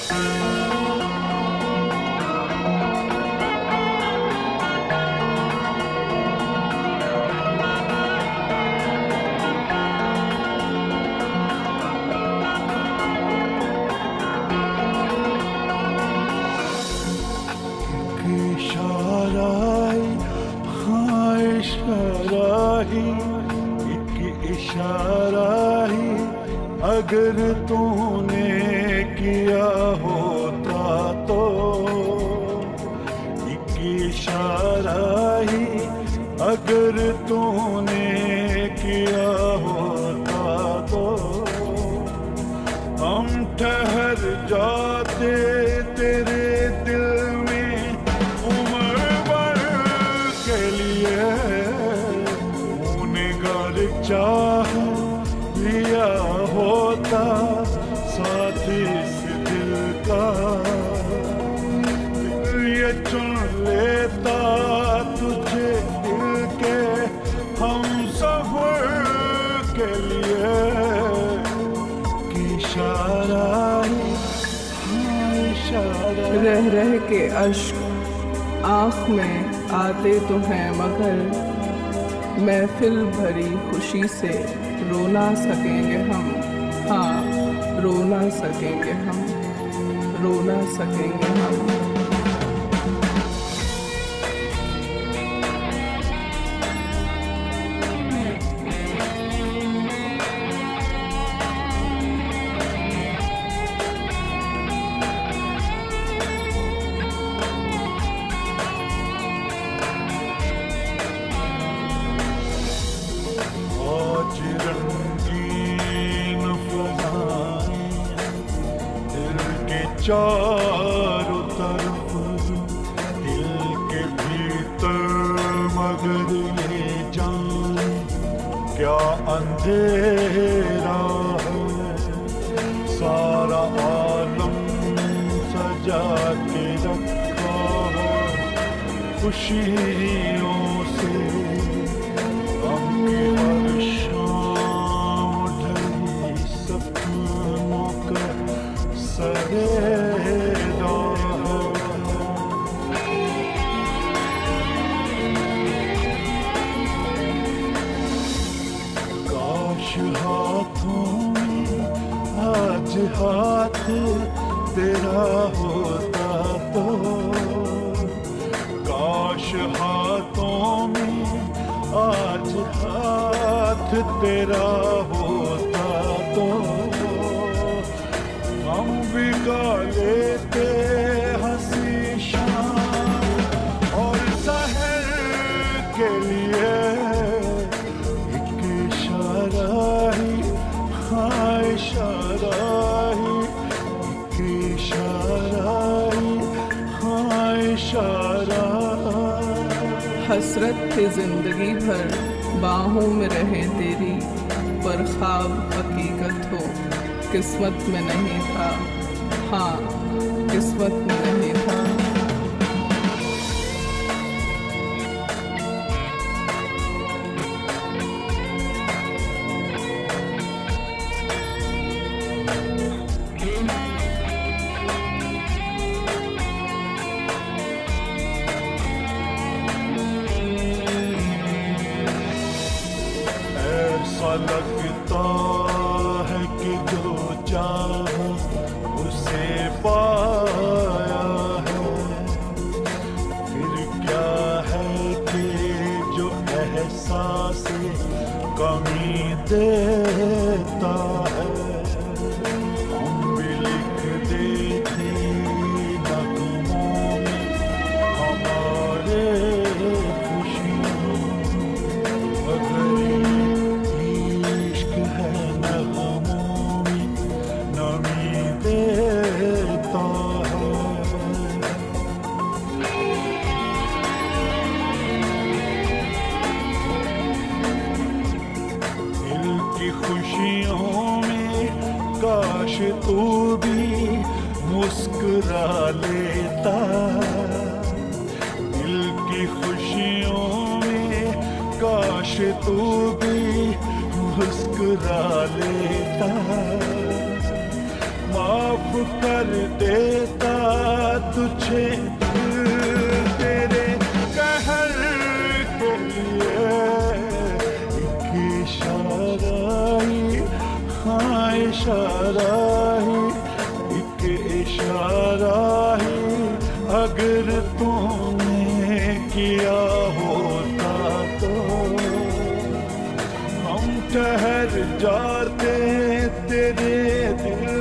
इशारा ही अगर तूने किया होता तो, एक इशारा ही अगर तूने किया होता तो, हम ठहर जाते तेरे दिल में उम्र भर के लिए। चाह लिया होता साथ इस दिल का, ये चुन लेता तुझे दिल के हम सफर के लिए। कि इशारा ही, हाँ इशारा। रह रह के अश्क आँख में आते तो हैं मगर महफिल भरी खुशी से रो ना सकेंगे हम। हाँ रो ना सकेंगे हम, रो ना सकेंगे हम। चारों तरफ दिल के भीतर मगर ये जान क्या अंधेरा है। सारा आलम सजा के रखा है खुशियों से, गम की हर शाम ढली सपनों का सरे। हाथों में आज हाथ तेरा होता तो, काश हाथों में आज हाथ तेरा होता तो, हम भी गा लेते हंसी शाम और सहर के लिए। हाँ इशारा ही, इशारा ही, हाँ इशारा। हसरत थी जिंदगी भर बाहों में रहे तेरी, पर ख्वाब हकीकत हो किस्मत में नहीं था। हाँ किस्मत में नहीं था। लगता है कि जो चाह उसे पाया है, फिर क्या है कि जो एहसास कमी देता है। हम भी लिख देते नगमों में हमारे खुशियों, अगर खुशियों में काश तू भी मुस्कुरा लेता। दिल की खुशियों में काश तू भी मुस्कुरा लेता। माफ कर देता तुझे दिल तेरे कहर के लिए। एक इशारा ही, हाँ इशारा ही, एक इशारा ही अगर तूने किया होता तो हम ठहर जाते तेरे दिल